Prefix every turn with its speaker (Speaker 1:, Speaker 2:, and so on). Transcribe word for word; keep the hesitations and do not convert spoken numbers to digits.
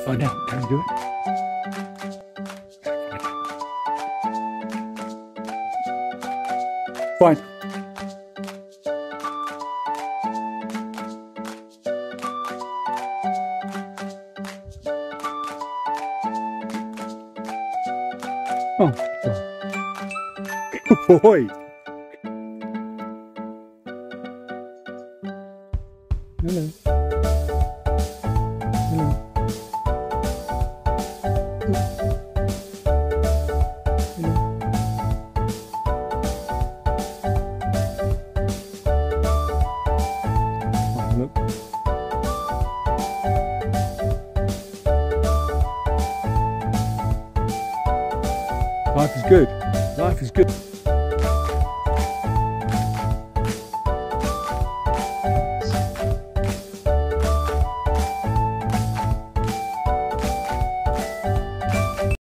Speaker 1: find out. Can we do it? Fine. Oh, good boy. Hello. Hello. Hello. Oh, look. Life is good. Life is good.